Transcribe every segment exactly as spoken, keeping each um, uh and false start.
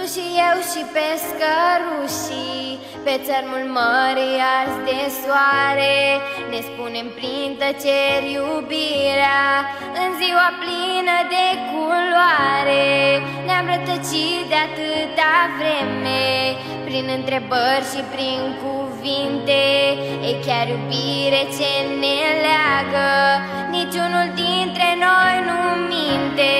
și eu și pescărușii pe țărmul mării ars de soare ne spunem prin tăceri iubirea în ziua plină de culoare. Ne-am rătăcit de atâta vreme prin întrebări și prin cuvinte. E chiar iubire ce ne leagă, niciunul dintre noi nu minte.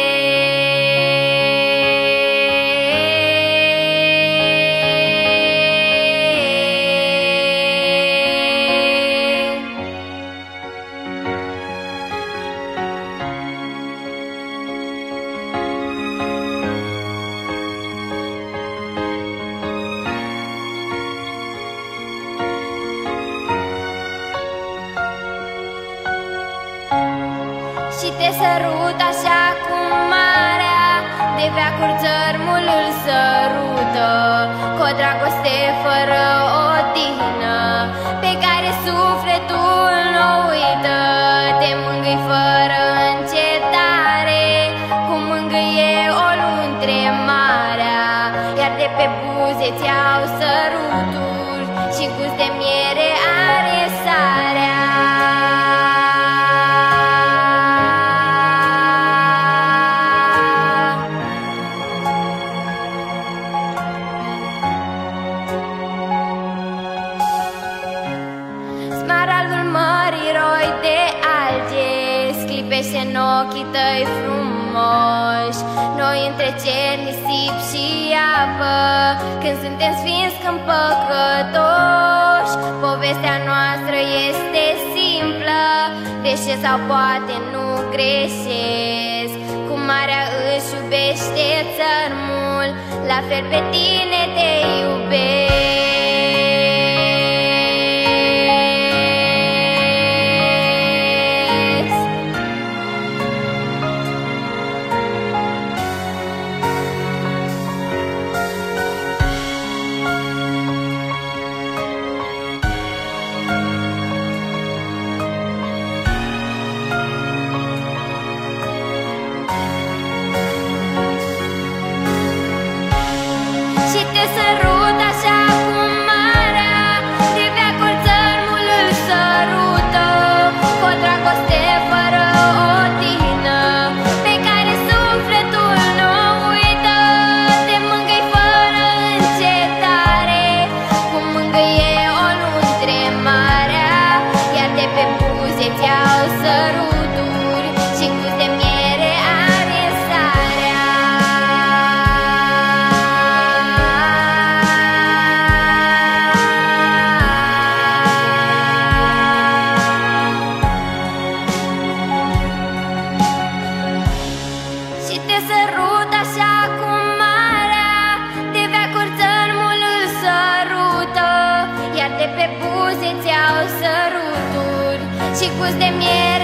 Și te sărut așa cum marea de veacuri țărmul îl sărută, cu o dragoste fără odihnă pe care sufletul nu uită. Te mângâi fără încetare, cum mângâie o luntre marea, iar de pe buze ți-au săruturi și gust de miere are sarea. Smaraldul mării roi de alge sclipește în ochii tăi frumoși. Noi între cer, nisip și apă, când suntem sfinți, când păcătoși. Povestea noastră este simplă, greșesc sau poate nu greșesc. Cum marea își iubește țărmul, la fel pe tine te iubesc. Și te sărut așa cum marea de veacuri țărmul îl sărută, cu o dragoste fără odihnă pe care sufletul nu uită. Te mângâi fără încetare, cum mângâie o luntre marea, iar de pe buze ți-au săruturi și gust de miere are sarea. Și te sărut așa cum marea de veacuri țărmul îl sărută, iar de pe buze ți-au săruturi și gust de miere